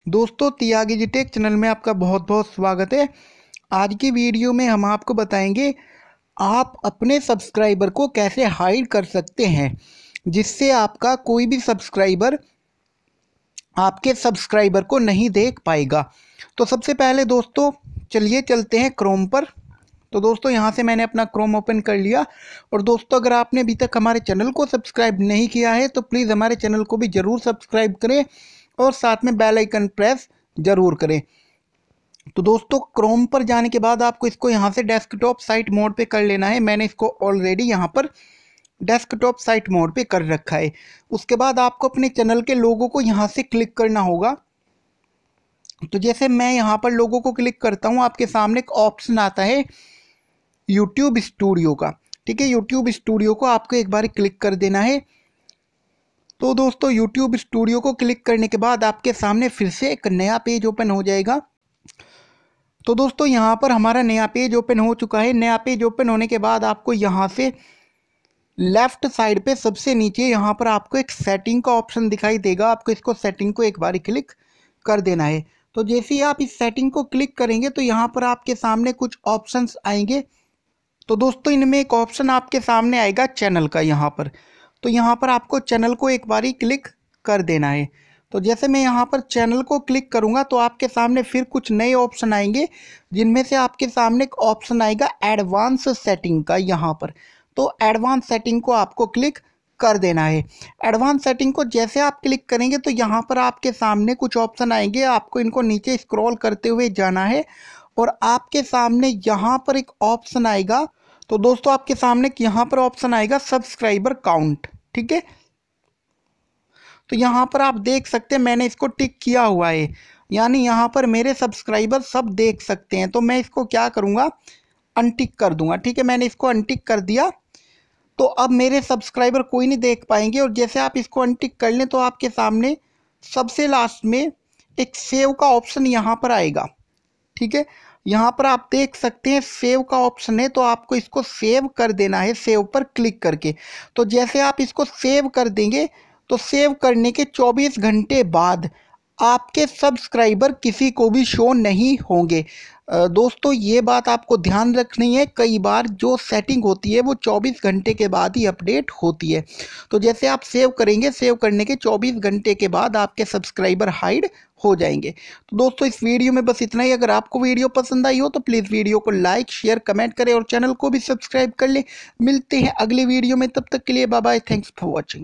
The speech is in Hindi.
दोस्तों तियागी टेक चैनल में आपका बहुत बहुत स्वागत है। आज की वीडियो में हम आपको बताएंगे आप अपने सब्सक्राइबर को कैसे हाइड कर सकते हैं जिससे आपका कोई भी सब्सक्राइबर आपके सब्सक्राइबर को नहीं देख पाएगा। तो सबसे पहले दोस्तों चलिए चलते हैं क्रोम पर। तो दोस्तों यहाँ से मैंने अपना क्रोम ओपन कर लिया। और दोस्तों अगर आपने अभी तक हमारे चैनल को सब्सक्राइब नहीं किया है तो प्लीज़ हमारे चैनल को भी ज़रूर सब्सक्राइब करें और साथ में बेल आइकन प्रेस ज़रूर करें। तो दोस्तों क्रोम पर जाने के बाद आपको इसको यहाँ से डेस्कटॉप साइट मोड पे कर लेना है। मैंने इसको ऑलरेडी यहाँ पर डेस्कटॉप साइट मोड पे कर रखा है। उसके बाद आपको अपने चैनल के लोगो को यहाँ से क्लिक करना होगा। तो जैसे मैं यहाँ पर लोगो को क्लिक करता हूँ आपके सामने एक ऑप्शन आता है यूट्यूब स्टूडियो का। ठीक है, यूट्यूब स्टूडियो को आपको एक बार क्लिक कर देना है। तो दोस्तों यूट्यूब स्टूडियो को क्लिक करने के बाद आपके सामने फिर से एक नया पेज ओपन हो जाएगा। तो दोस्तों यहाँ पर हमारा नया पेज ओपन हो चुका है। नया पेज ओपन होने के बाद आपको यहाँ से लेफ्ट साइड पे सबसे नीचे यहाँ पर आपको एक सेटिंग का ऑप्शन दिखाई देगा। आपको इसको सेटिंग को एक बार क्लिक कर देना है। तो जैसे ही आप इस सेटिंग को क्लिक करेंगे तो यहाँ पर आपके सामने कुछ ऑप्शंस आएंगे। तो दोस्तों इनमें एक ऑप्शन आपके सामने आएगा चैनल का यहाँ पर। तो यहाँ पर आपको चैनल को एक बारी क्लिक कर देना है। तो जैसे मैं यहाँ पर चैनल को क्लिक करूँगा तो आपके सामने फिर कुछ नए ऑप्शन आएंगे जिनमें से आपके सामने एक ऑप्शन आएगा एडवांस सेटिंग का यहाँ पर। तो एडवांस सेटिंग को आपको क्लिक कर देना है। एडवांस सेटिंग को जैसे आप क्लिक करेंगे तो यहाँ पर आपके सामने कुछ ऑप्शन आएंगे। आपको इनको नीचे स्क्रॉल करते हुए जाना है और आपके सामने यहाँ पर एक ऑप्शन आएगा। तो दोस्तों आपके सामने यहाँ पर ऑप्शन आएगा सब्सक्राइबर काउंट। ठीक है, तो यहाँ पर आप देख सकते हैं मैंने इसको टिक किया हुआ है, यानी यहाँ पर मेरे सब्सक्राइबर सब देख सकते हैं। तो मैं इसको क्या करूँगा, अनटिक कर दूंगा। ठीक है, मैंने इसको अनटिक कर दिया। तो अब मेरे सब्सक्राइबर कोई नहीं देख पाएंगे। और जैसे आप इसको अनटिक कर लें तो आपके सामने सबसे लास्ट में एक सेव का ऑप्शन यहाँ पर आएगा। ठीक है, यहाँ पर आप देख सकते हैं सेव का ऑप्शन है। तो आपको इसको सेव कर देना है, सेव पर क्लिक करके। तो जैसे आप इसको सेव कर देंगे तो सेव करने के 24 घंटे बाद आपके सब्सक्राइबर किसी को भी शो नहीं होंगे। दोस्तों ये बात आपको ध्यान रखनी है, कई बार जो सेटिंग होती है वो 24 घंटे के बाद ही अपडेट होती है। तो जैसे आप सेव करेंगे, सेव करने के 24 घंटे के बाद आपके सब्सक्राइबर हाइड हो जाएंगे। तो दोस्तों इस वीडियो में बस इतना ही। अगर आपको वीडियो पसंद आई हो तो प्लीज़ वीडियो को लाइक शेयर कमेंट करें और चैनल को भी सब्सक्राइब कर लें। मिलते हैं अगले वीडियो में, तब तक के लिए bye bye, thanks for watching.